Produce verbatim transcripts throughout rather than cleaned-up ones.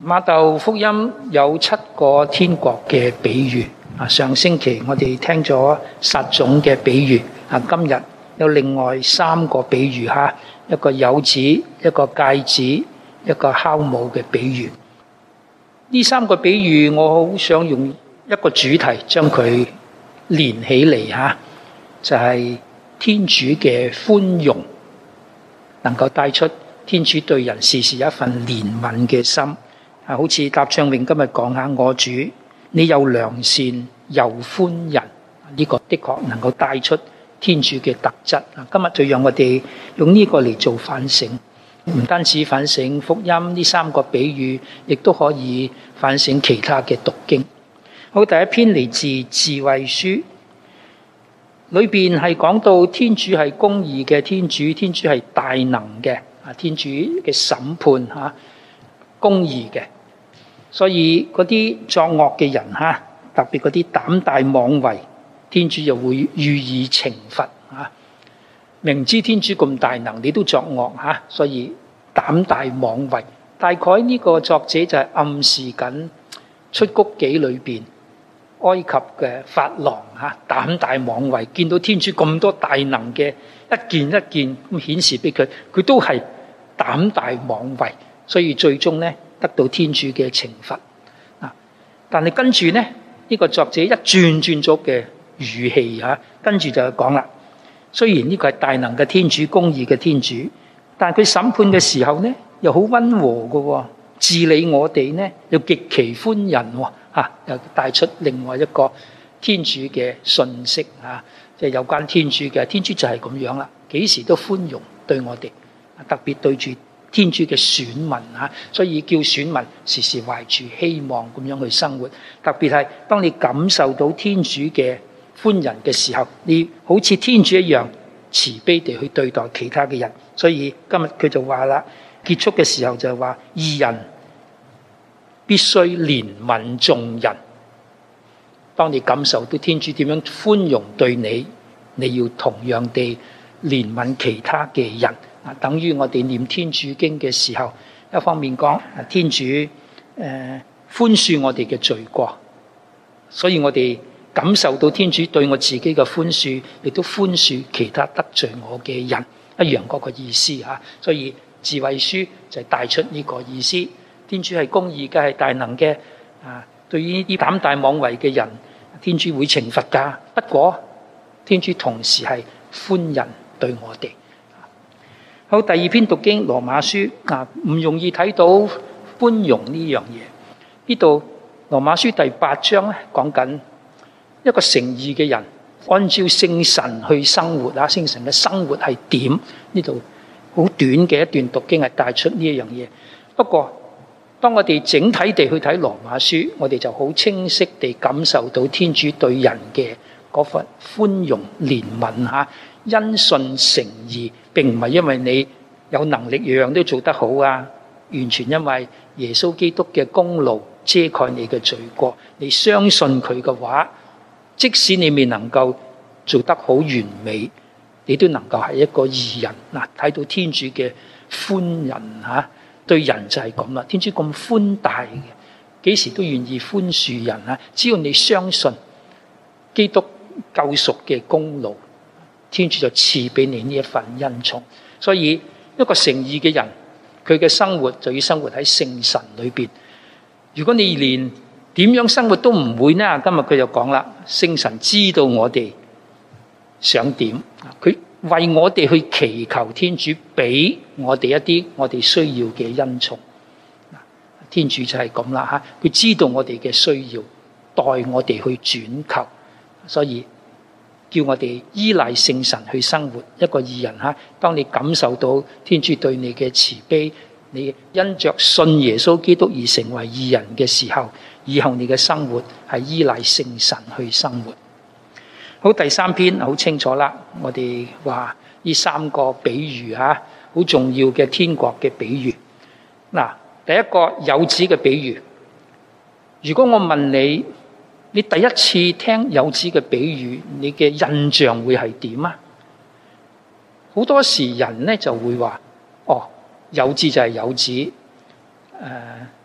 馬竇福音有七個天國嘅比喻。啊，上星期我哋聽咗撒種嘅比喻，啊，今日有另外三個比喻吓，一個柚子，一個芥子，一個酵母嘅比喻。呢三個比喻，我好想用一個主題將佢連起嚟吓，就係天主嘅寬容，能夠帶出天主對人時時一份憐憫嘅心。啊，好似答唱詠今日講下，我主你又良善又寬仁，呢個的確能夠帶出天主嘅特質。啊，今日就讓我哋用呢個嚟做反省，唔單止反省福音呢三個比喻，亦都可以反省其他嘅讀經。好，第一篇嚟自智慧書，裏邊係講到天主係公義嘅天主，天主係大能嘅，啊，天主嘅審判吓公義嘅。所以嗰啲作惡嘅人吓，特別嗰啲膽大妄為，天主就會予以懲罰吓。明知天主咁大能，你都作惡吓，所以膽大妄為。大概呢個作者就係暗示緊出谷記裏邊埃及嘅法郎吓，膽大妄為，見到天主咁多大能嘅一件一件咁顯示俾佢，佢都係膽大妄為，所以最終呢，得到天主嘅懲罰。但係跟住呢，呢、呢個作者一轉轉咗嘅語氣吓，跟住就講啦。雖然呢個係大能嘅天主、公義嘅天主，但係佢審判嘅時候呢，又好溫和嘅，治理我哋呢又極其寬仁，吓又帶出另外一個天主嘅信息吓，即係有關天主嘅。天主就係咁樣啦，幾時都寬容對我哋，特別對住天主嘅選民吓，所以叫選民時時懷住希望咁樣去生活。特別係當你感受到天主嘅寬仁嘅時候，你好似天主一樣慈悲地去對待其他嘅人。所以今日佢就話啦，結束嘅時候就話義人必須憐憫眾人。當你感受到天主點樣寬容對你，你要同樣地憐憫其他嘅人。等於我哋念天主經嘅時候，一方面講天主誒寬恕我哋嘅罪過，所以我哋感受到天主對我自己嘅寬恕，亦都寬恕其他得罪我嘅人，一樣嗰個意思吓。所以智慧書就帶出呢個意思，天主係公義嘅，係大能嘅。啊，對於呢啲膽大妄為嘅人，天主會懲罰噶。不過天主同時係寬仁對我哋。好，第二篇讀經羅馬書啊，唔容易睇到寬容呢樣嘢。呢度羅馬書第八章咧，講緊一個誠意嘅人按照聖神去生活啊，聖神嘅生活係點？呢度好短嘅一段讀經係帶出呢一樣嘢。不過當我哋整體地去睇羅馬書，我哋就好清晰地感受到天主對人嘅嗰份寬容憐憫吓。因信成義，並唔係因為你有能力樣樣都做得好啊，完全因為耶穌基督嘅功勞遮蓋你嘅罪過。你相信佢嘅話，即使你未能夠做得好完美，你都能夠係一個義人。嗱，睇到天主嘅寬仁吓，對人就係咁啦。天主咁寬大嘅，幾時都願意寬恕人啊！只要你相信基督救贖嘅功勞，天主就賜俾你呢一份恩寵。所以一個誠意嘅人，佢嘅生活就要生活喺聖神裏邊。如果你連點樣生活都唔會呢，今日佢就講啦，聖神知道我哋想點，佢為我哋去祈求天主俾我哋一啲我哋需要嘅恩寵。天主就係咁啦吓，佢知道我哋嘅需要，代我哋去轉求，所以叫我哋依賴聖神去生活。一個義人吓，當你感受到天主對你嘅慈悲，你因着信耶穌基督而成為義人嘅時候，以後你嘅生活係依賴聖神去生活。好，第三篇好清楚啦，我哋話呢三個比喻吓，好重要嘅天國嘅比喻。嗱，第一個柚子嘅比喻，如果我問你，你第一次聽柚子嘅比喻，你嘅印象會係點啊？好多時人咧就會話，哦，柚子就係柚子，誒、呃，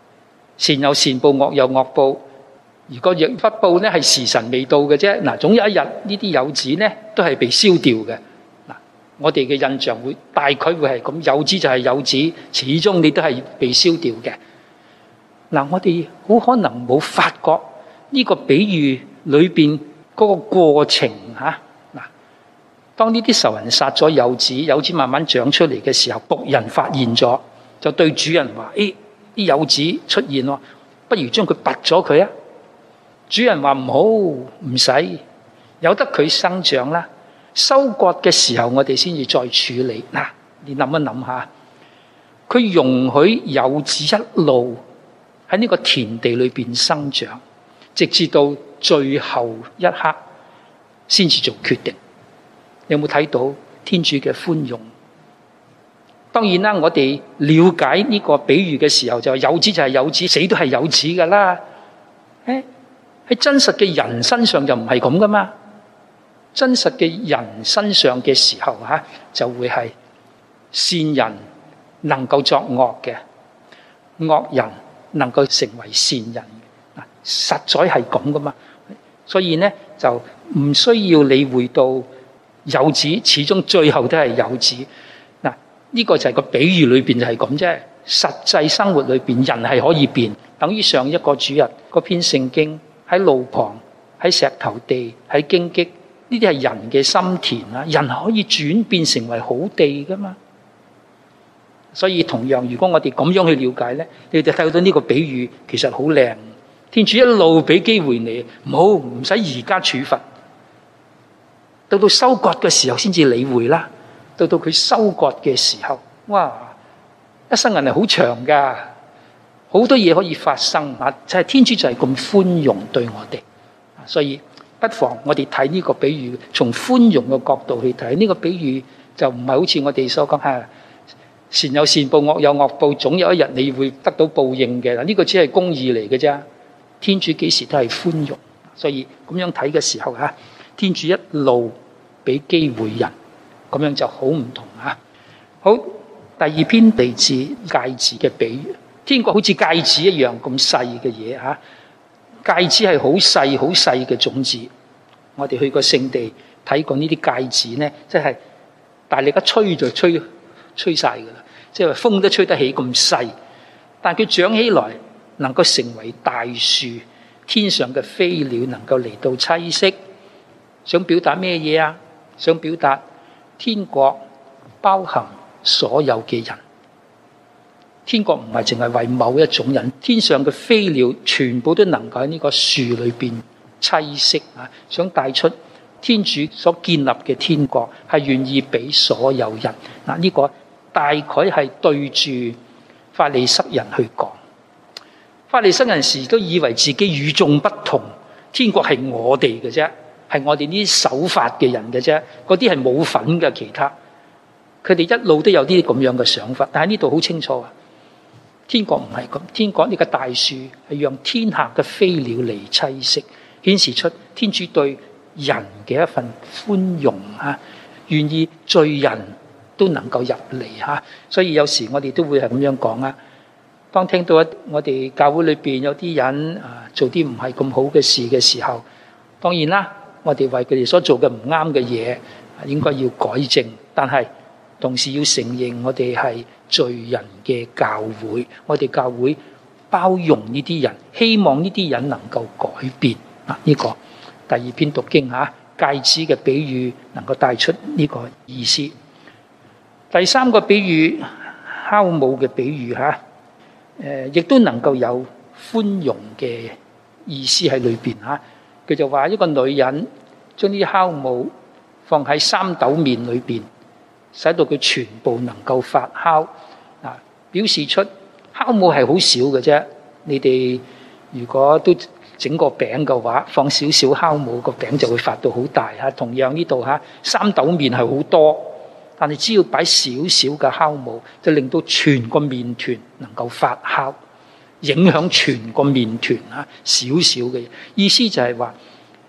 善有善報，惡有惡報。如果若不報呢，係時辰未到嘅啫。嗱，總有一日呢啲幼子呢都係被燒掉嘅。嗱，我哋嘅印象會大概會係咁，幼子就係幼子，始終你都係被燒掉嘅。嗱，我哋好可能冇發覺呢個比喻裏邊嗰個過程嚇。嗱，當呢啲仇人殺咗幼子，幼子慢慢長出嚟嘅時候，僕人發現咗，就對主人話：誒，啲幼子出現喎，不如將佢拔咗佢啊！主人話唔好，唔使，由得佢生長啦。收割嘅時候，我哋先至再處理。嗱，你諗一諗下，佢容許幼子一路喺呢個田地裏邊生長，直至到最後一刻先至做決定。你有冇睇到天主嘅寬容？當然啦，我哋了解呢個比喻嘅時候，就幼子就係幼子，死都係幼子噶啦。誒，喺真實嘅人身上就唔係咁噶嘛。真實嘅人身上嘅時候吓，就會係善人能夠作惡嘅，惡人能夠成為善人。嗱，實在係咁噶嘛。所以呢，就唔需要理會到幼子，始終最後都係幼子。嗱，呢個就係個比喻裏邊就係咁啫。實際生活裏邊人係可以變，等於上一個主日嗰篇聖經，喺路旁、喺石頭地、喺荊棘，呢啲係人嘅心田啊！人可以轉變成為好地噶嘛。所以同樣，如果我哋咁樣去了解呢，你哋睇到呢個比喻其實好靚。天主一路俾機會你，唔好唔使而家處罰，到到收割嘅時候先至理會啦。到到佢收割嘅時候，哇！一生人係好長噶，好多嘢可以發生啊！就係天主就係咁寬容對我哋，所以不妨我哋睇呢個比喻，從寬容嘅角度去睇呢個比喻，就唔係好似我哋所講吓，善有善報，惡有惡報，總有一日你會得到報應嘅。嗱，呢個只係公義嚟嘅啫。天主幾時都係寬容，所以咁樣睇嘅時候吓，天主一路俾機會人，咁樣就好唔同啊！好，第二篇嚟自芥子嘅比喻，天國好似芥子一樣咁細嘅嘢吓，芥子係好細好細嘅種子。我哋去過聖地睇過呢啲芥子咧，即係大力一吹就吹吹晒噶啦，即係風都吹得起咁細，但係佢長起來能夠成為大樹，天上嘅飛鳥能夠嚟到棲息。想表達咩嘢啊？想表達天國包含所有嘅人，天國唔係淨係為某一種人，天上嘅飛鳥全部都能夠喺呢個樹裏邊棲息啊！想帶出天主所建立嘅天國係願意俾所有人嗱，呢個大概係對住法利塞人去講。法利塞人時都以為自己與眾不同，天國係我哋嘅啫，係我哋呢啲守法嘅人嘅啫，嗰啲係冇份嘅。其他佢哋一路都有啲咁樣嘅想法，但係呢度好清楚啊！天國唔係咁，天國呢個大樹係讓天下嘅飛鳥嚟棲息，顯示出天主對人嘅一份寬容啊，願意罪人都能夠入嚟吓。所以有時我哋都會係咁樣講啊。當聽到我哋教會裏邊有啲人啊做啲唔係咁好嘅事嘅時候，當然啦，我哋為佢哋所做嘅唔啱嘅嘢，應該要改正。但係同時要承認我哋係罪人嘅教會，我哋教會包容呢啲人，希望呢啲人能夠改變啊！呢個第二篇讀經吓，芥子嘅比喻能夠帶出呢個意思。第三個比喻，酵母嘅比喻吓。誒，亦都能夠有寬容嘅意思喺裏邊嚇。佢就話一個女人將啲酵母放喺三斗麵裏邊，使到佢全部能夠發酵。嗱，表示出酵母係好少嘅啫。你哋如果都整個餅嘅話，放少少酵母，個餅就會發到好大嚇。同樣呢度嚇，三斗麵係好多。但係只要擺少少嘅酵母，就令到全個麵團能夠發酵，影響全個麵團啊！少少嘅意思就係話，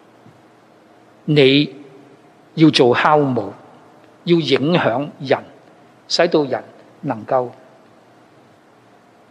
你要做酵母，要影響人，使到人能夠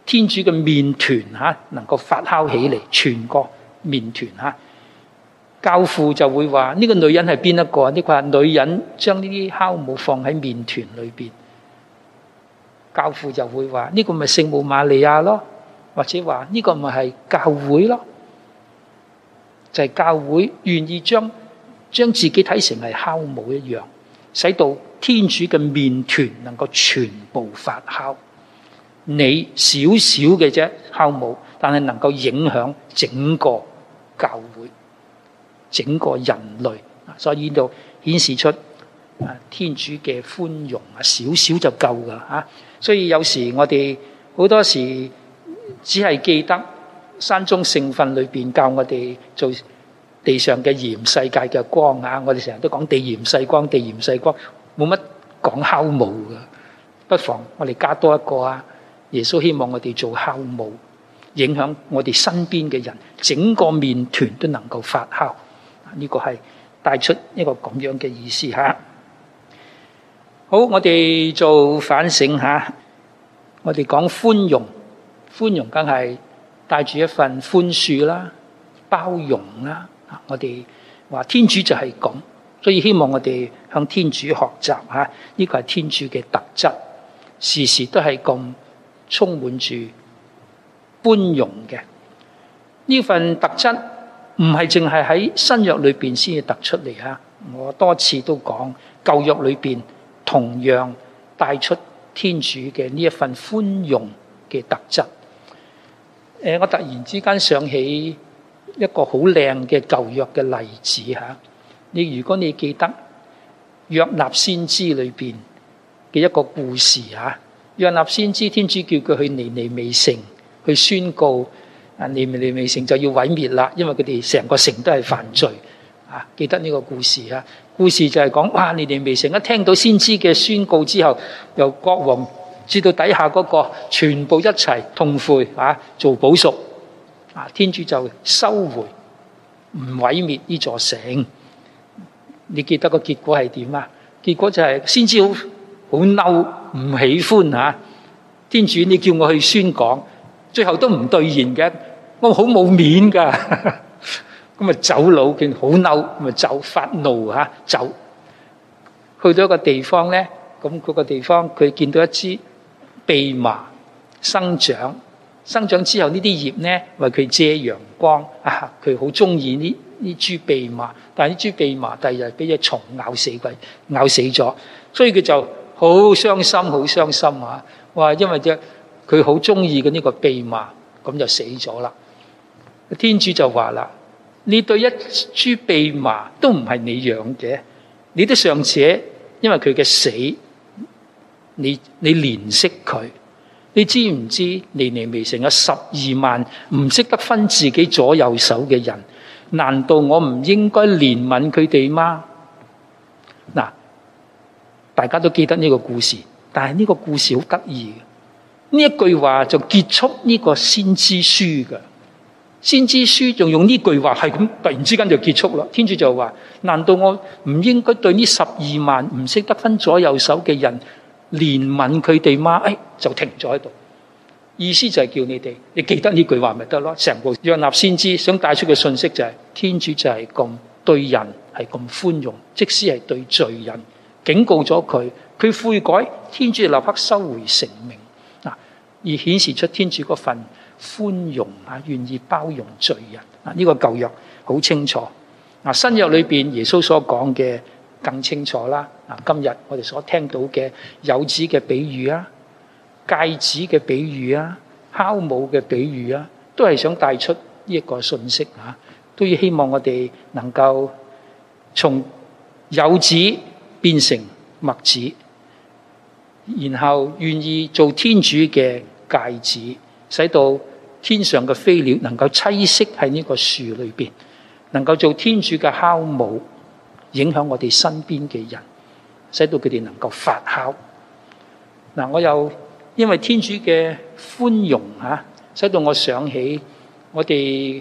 天主嘅麵團嚇能夠發酵起嚟，全個麵團嚇。教父就會話：呢個女人係邊一個？呢個係女人將呢啲酵母放喺麵團裏邊。教父就會話：呢個咪聖母瑪利亞咯，或者話呢個咪係教會咯，就係教會願意將將自己睇成係酵母一樣，使到天主嘅麵團能夠全部發酵。你少少嘅啫酵母，但係能夠影響整個教會、整個人類。所以呢度顯示出啊天主嘅寬容啊，少少就夠噶嚇。所以有時我哋好多時只係記得山中聖訓裏邊教我哋做地上嘅鹽，世界嘅光啊。我哋成日都講地鹽世光，地鹽世光，冇乜講酵母噶。不妨我哋加多一個啊！耶穌希望我哋做酵母，影響我哋身邊嘅人，整個麵團都能夠發酵。呢個係帶出一個咁樣嘅意思嚇。好，我哋做反省嚇。我哋講寬容，寬容梗係帶住一份寬恕啦、包容啦。我哋話天主就係咁，所以希望我哋向天主學習嚇。呢個係天主嘅特質，時時都係咁充滿住寬容嘅。呢份特質唔係淨係喺新約裏邊先至突出嚟嚇。我多次都講舊約裏邊同樣帶出天主嘅呢一份寬容嘅特質。誒，我突然之間想起一個好靚嘅舊約嘅例子嚇。你如果你記得約納先知裏邊嘅一個故事嚇。約納先知，天主叫佢去尼尼微城去宣告，啊尼尼微城就要毀滅啦，因為佢哋成個城都係犯罪。啊，記得呢個故事啊？故事就係講，哇！尼尼微城一聽到先知嘅宣告之後，由國王至到底下嗰個，全部一齊痛悔啊，做補贖。啊，天主就收回，唔毀滅呢座城。你記得個結果係點啊？結果就係先知好好嬲，唔喜歡嚇。天主，你叫我去宣講，最後都唔兌現嘅，我好冇面噶。咁啊走佬，見好嬲，咪走發怒嚇走。去到一個地方咧，咁嗰個地方佢見到一支蓖麻生長，生長之後呢啲葉咧為佢遮陽光啊，佢好中意呢呢株蓖麻，但係呢株蓖麻第二日俾隻蟲咬死佢，咬死咗，所以佢就好傷心，好傷心啊！哇，因為隻佢好中意嘅呢個蓖麻，咁就死咗啦。天主就話啦：你對一株蓖麻都唔係你養嘅，你都尚且因為佢嘅死，你你憐惜佢。你知唔知尼尼微城有十二萬唔識得分自己左右手嘅人？難道我唔應該憐憫佢哋嗎？嗱，大家都記得呢個故事，但係呢個故事好得意嘅。呢一句話就結束呢個先知書嘅。先知書仲用呢句話係咁突然之間就結束啦。天主就話：難道我唔應該對呢十二萬唔識得分左右手嘅人憐憫佢哋嗎？誒，就停咗喺度。意思就係叫你哋，你記得呢句話咪得咯。成個約納先知想帶出嘅信息就係、是、天主就係咁對人係咁寬容，即使係對罪人警告咗佢，佢悔改，天主立刻收回成命嗱，而顯示出天主嗰份寬容啊，願意包容罪人啊。呢、這個舊約好清楚嗱，新約裏邊耶穌所講嘅更清楚啦。嗱，今日我哋所聽到嘅柚子嘅比喻啊，芥子嘅比喻啊，酵母嘅比喻啊，都係想帶出呢一個信息啊，都要希望我哋能夠從柚子變成麥子，然後願意做天主嘅芥子，使到天上嘅飛鳥能夠棲息喺呢個樹裏邊，能夠做天主嘅酵母，影響我哋身邊嘅人，使到佢哋能夠發酵。嗱，我又因為天主嘅寬容嚇，使到我想起我哋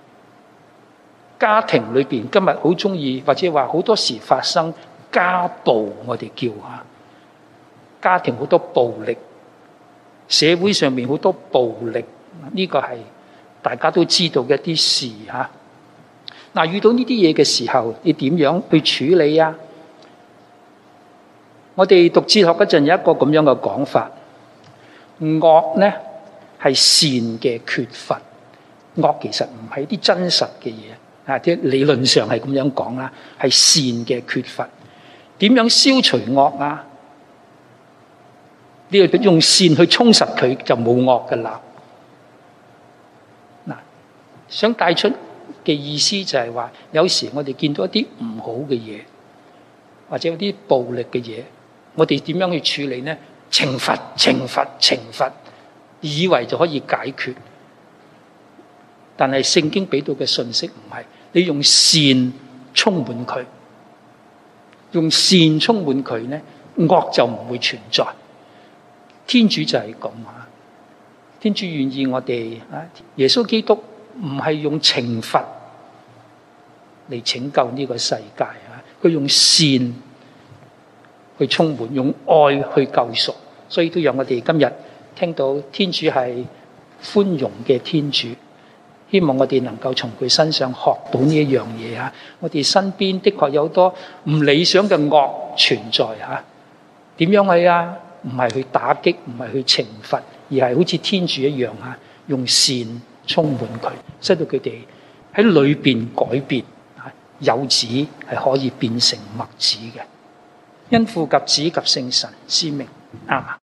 家庭裏邊今日好中意，或者話好多時發生家暴，我哋叫嚇家庭好多暴力， 社會上面好多暴力，呢個係大家都知道嘅一啲事嚇。嗱，遇到呢啲嘢嘅時候，你點樣去處理啊？我哋讀哲學嗰陣有一個咁樣嘅講法，惡呢係善嘅缺乏，惡其實唔係啲真實嘅嘢，啊，即係理論上係咁樣講啦，係善嘅缺乏。點樣消除惡啊？你用善去充實佢，就冇惡㗎啦。嗱，想帶出嘅意思就係話，有時我哋見到一啲唔好嘅嘢，或者有啲暴力嘅嘢，我哋點樣去處理呢？懲罰、懲罰、懲罰，以為就可以解決。但係聖經俾到嘅信息唔係，你用善充滿佢，用善充滿佢呢，惡就唔會存在。天主就係咁啊！天主願意我哋啊，耶穌基督唔係用懲罰嚟拯救呢個世界啊，佢用善去充滿，用愛去救贖，所以都讓我哋今日聽到天主係寬容嘅天主，希望我哋能夠從佢身上學到呢一樣嘢啊！我哋身邊的確有好多唔理想嘅惡存在嚇，點樣去啊？唔係去打擊，唔係去懲罰，而係好似天主一樣嚇，用善充滿佢，使到佢哋喺裏邊改變嚇，柚子係可以變成麥子嘅。因父及子及聖神之名，阿們。